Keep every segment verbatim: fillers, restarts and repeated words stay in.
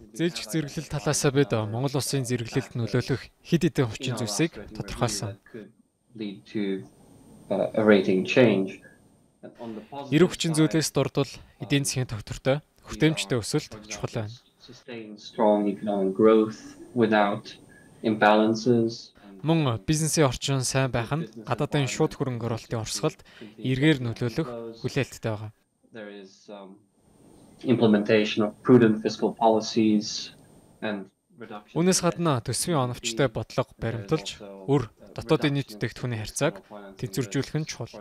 Зээлжих зэрэглэл талаас бид Монгол улсын зэрэглэлд нөлөөлөх хэд хэдэн хүчин зүйлсийг тодорхойлсон. Эрэг хүчин зүйлээс дурдвал эдийн засгийн тогтвортой, хүртээмжтэй өсөлт чухал байна. Мөн бизнесийн орчин сайн байх нь гадаадын шууд хөрөнгө оруулалтын орсголд эргээр нөлөөлөх хүлээлттэй байгаа. Үүнээс гадна төсвийн оновчтой бодлого баримталж, өр дотоодын нийт бүтээгдэхүүний харьцааг тэнцвэржүүлэх нь чухал.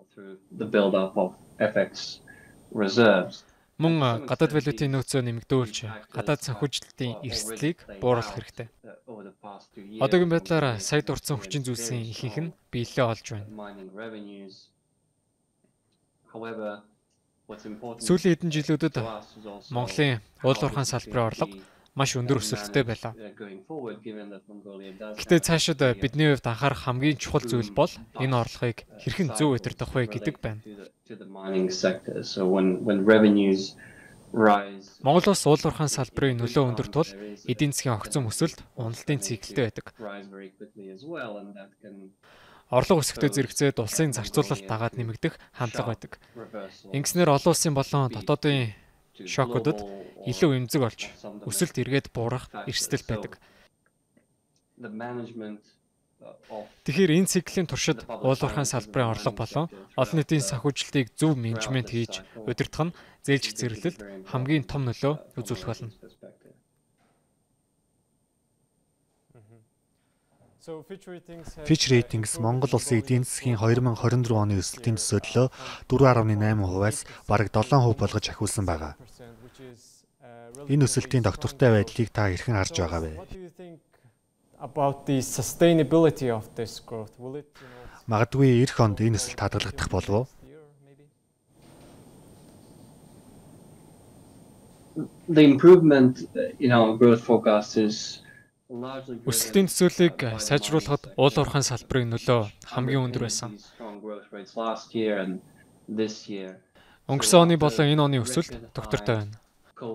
Мөн гадаад валютын нөөцөө нэмэгдүүлж, гадаад санхүүжилтийн эрсдлийг бууруулах хэрэгтэй. Одоогийн байдлаар сая дурдсан хүчин зүйлсийн ихэнх нь биелэлээ олж байна. Сүүлийн хэдэн жилүүдэд Монголын уул уурхайн салбарын орлого маш өндөр өсөлттэй байлаа. Гэхдээ цаашид бидний хувьд анхаарах хамгийн чухал зүйл бол энэ орлогыг хэрхэн зөв удирдах вэ гэдэг байна. Монгол улс уул уурхайн салбарын нөлөө өндөр тул эдийн засгийн огцом өсөлт уналтын циклтэй байдаг. Орлого өсөхтэй зэрэгцээд улсын зарцуулалт дагаад нэмэгдэх хандлага байдаг. Ингэснээр олон улсын болон дотоодын шокуудад илүү эмзэг олж, өсөлт эргээд буурах эрсдэл байдаг. Тэгэхээр энэ циклийн туршид уул уурхайн салбарын орлого болон олон нийтийн санхүүжилтийг зөв менежмент хийж удирдах нь зээлжих зэрэглэлд хамгийн том нөлөө үзүүлэх болно. Fitch Ratings Монгол улсын эдийн засгийн две тысячи двадцать четыре оны өсөлтийн төсөөллөө four point eight хувиас бараг seven percent болгож ахиулсан байгаа. Энэ өсөлтийн доктортой байдлыг та хэрхэн харж байгаа вэ? Магадгүй эх онд энэ өсөлт хадгалагдах болов уу? The improvement in our growth forecast is Өсөлтийн төсөөллийг сайжруулахад уул уурхайн салбарын нөлөө хамгийн өндөр байсан. Өнгөрсөн оны болон энэ оны өсөлт доктортой байна.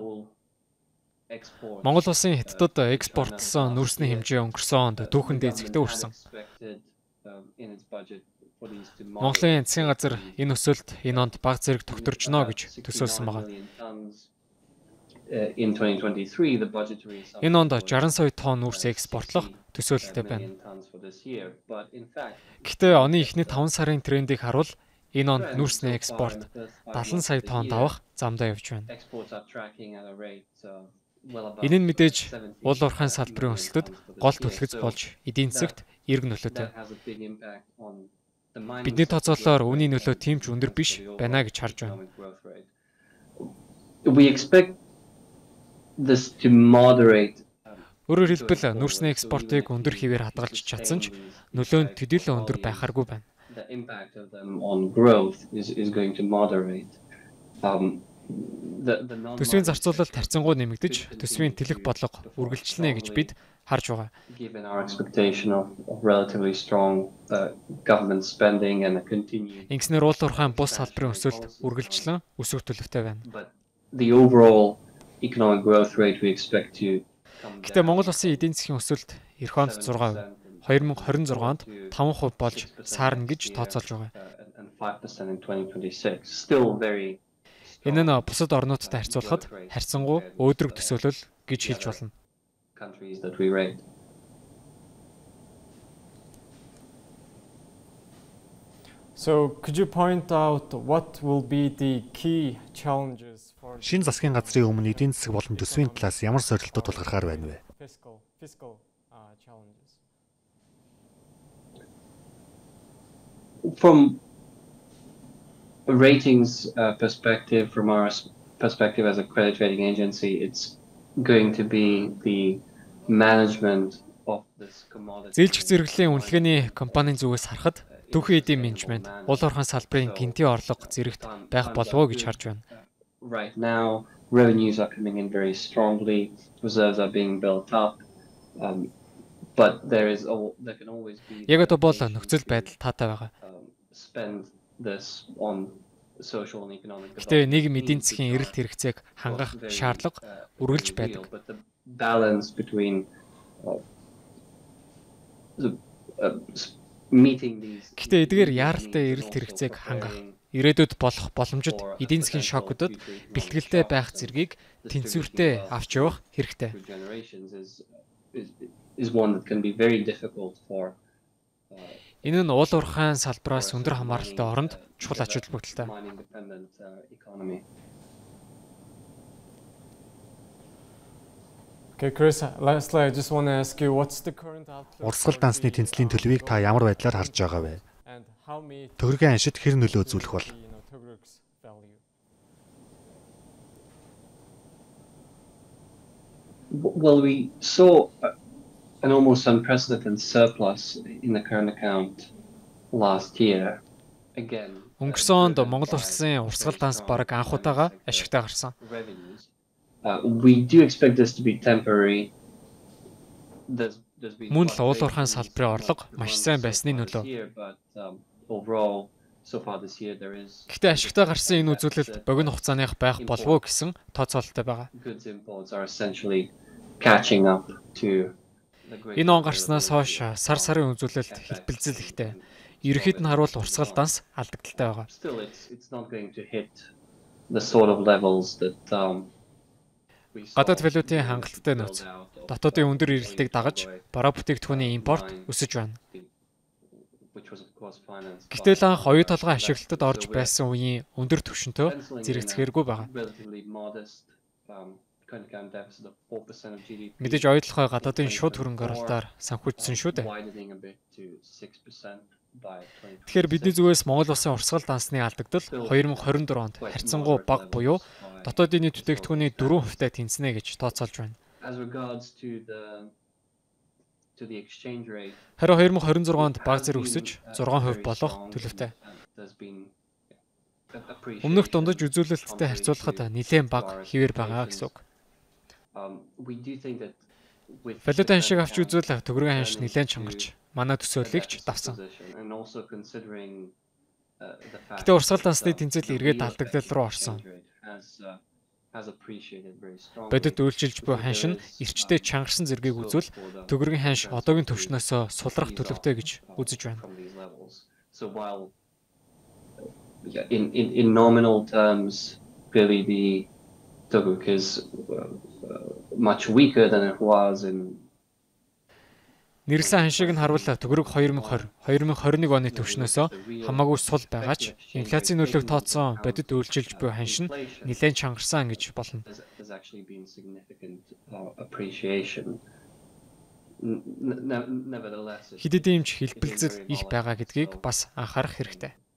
Монгол улсын хятадд экспортлсон нүрсний хэмжээ өнгөрсөн онд түүхэндээ зэгтээ хүрсэн. Монголын засгийн газар энэ өсөлт энэ онд бага зэрэг докторжно гэж төсөөлсөн байна. In twenty twenty-three, the budgetary Энэ онд sixty сая тонн нүрс экспортлох төсөөлөлтэй байна. Гэхдээ оны эхний five сарын трендийг харуул энэ онд нүрсний экспорт seventy сая тонн давах замдаа явж байна. Энэ нь мэдээж уул уурхайн салбарын өсөлтөд гол түлхэц болж эдийн засагт эрг нөлөөтэй. Бидний тооцоололоор үүний нөлөө тийм ч өндөр биш байна гэж харж байна. We expect this to moderate. Өөрөөр хэлбэл нүрсний экспортыг өндөр хэвээр хадгалж чадсан ч нөлөө нь төдийлөн өндөр байхааргүй байна. The impact of them on growth is is going to moderate. Um the the Төсвийн зарцуулалт харьцангуй нэмэгдэж, төсвийн тэлэх бодлого үргэлжлэнэ гэж бид харж байгаа. Given our expectation of, of relatively strong uh, government spending and a continued. Ингэснээр уул уурхайн бус салбарын өсөлт үргэлжлэн өсөх төлөвтэй байна. But the overall economic growth rate we expect to come Гэхдээ Монгол улсын эдийн засгийн өсөлт эх онд six percent, twenty twenty-six онд five percent болж саарна гэж тооцоолж байгаа. and five percent in twenty twenty-six. Still very. Энэ нь бусад орнуудтай харьцуулахад харьцангуй өөдрөг төсөөлөл гэж хэлж болно. Countries that we rate. So could you point out what will be the key challenges for Шинэ засгийн газрын өмнө эдийн засаг болон төсвийн талаас ямар сорилтууд тулгархаар байна вэ? fiscal fiscal uh, challenges? From a ratings uh, perspective, from our s- perspective as a credit rating agency, it's going to be the management of this commodity. Зээлжих зэрэглэлийн үнэлгээний компанийн зүгээс харахад түүхийн эдийн менежмент, уул уурхайн салбарын гинтийн орлого зэрэгт байх болов уу гэж харж байна. Right now, revenues are coming in very strongly. Reserves are being built up, um, but there is al- there can always be. Яг одоо бол нөхцөл байдал таатай байгаа. Um, spend this on social and economic Гэтэ нийгэм development эдийн needs, засгийн which эрэлт are хэрэгцээг хангах very, шаардлага uh, үргэлж very real, байдаг. but the balance between uh, the uh, s- meeting these Гэтэ эдгээр immediate яаралтай needs and эрэлт also хэрэгцээг хангах, preparing ирээдүйд болох боломжит for a эдийн засгийн potential шокуудад future economic бэлтгэлтэй shocks байх and зэргийг distributing тэнцвэртэй wealth авч through- явах хэрэгтэй. through generations is is is one that can be very difficult for uh, Энэ нь уул уурхайн салбараас өндөр хамааралтай оронд чухал ач холбогдолтой. mining dependent uh, economy. Okay, Chris, lastly, I just want to ask you what's the current outlook Урсгал for дансны the тэнцлийн төлөвийг та ямар байдлаар харж байгаа вэ? and how may Төгрөгийн аншид хэр нөлөө үзүүлэх бол? you know, Togruk's value? W- Well, we saw uh, an almost unprecedented surplus in the current account last year. Again, uh, Өнгөрсөн онд driven Монгол by улсын урсгал very данс strong бараг анх удаага private sector ашигтай гарсан. revenues. Uh, we do expect this to be temporary. There's, there's been Мөн л уул уурхайн fluctuations салбарын орлого amongst маш months сайн so байсны far нөлөө. this year, but, um, overall, so far this year there is Гэхдээ ашигтай гарсан энэ үзүүлэлт богино хугацааных байх болов уу гэсэн тооцоололтой байгаа. goods imports are essentially catching up to the great Энэ он гарснаас хойш availability сар of сарын үзүүлэлт F X хэлбэлзэл ихтэй. and- Ерөнхийд нь харуул урсгал данс алдагдaltaй байгаа. Still, it's it's not going to hit the sort of levels that um, we saw Гадаад валютын during the хангалттай нөөц, build-out of дотоодын the өндөр эрэлтийг дагаж бараа бүтээгдэхүүний импорт өсөж байна. which was of course financed by- Гэтэл анх оюу толгой ашиглалтад орж байсан үеийн өндөр түвшинтэй penciling in a зэрэгцэхэргүй байгаа. relatively modest, um, current account deficit of four percent of G D P, Мэдээж оюу толгой гадаадын шууд хөрөнгө оруулалтаар санхүүжсэн шүү дээ. widening a bit to six percent by twenty twenty-six. Тэгэхээр бидний зүгээс Монгол улсын урсгал дансны алдагдал две тысячи двадцать четыре онд харьцангуй бага буюу дотоодын нийт бүтээгдэхүүний four percent тэнцэнэ гэж тооцоолж байна. As regards to the to the exchange rate, Харин две тысячи двадцать шесть онд баг зэрэг өсөж six percent болох төлөвтэй. Өмнөх дундаж үзүүлэлттэй харьцуулахад нэлээд бага хэвээр байгаа гэсэн үг. Валютын ханшийг авч үзвэл төгрөгийн ханш нэлээд чангарч манай төсөөллийг ч давсан. Гэтэ урсгал дансны тэнцэл эргээд алдагдал руу орсон. Бодит үйлчилж буй ханш нь эрчтэй чангарсан зэргийг үзвэл төгрөгийн ханш одоогийн түвшнөөс сулрах төлөвтэй гэж үзэж байна. So while yeah, in, in, in nominal terms, clearly the Toguk is uh, uh, much weaker than it was in Нэрлсэн ханшийг нь харуул төгрөг две тысячи twenty, две тысячи twenty-one оны түвшнөөс хамаагүй сул байгаач инфляцийн нөлөөг тооцсон бодит үйлчилж буй ханш нь нэлээд чангарсан гэж болно. there's, there's actually been significant uh, appreciation. N- n- Nevertheless, it's- Хэд хэдийн юмч хэлбэлзэл их байгаа гэдгийг бас анхаарах хэрэгтэй.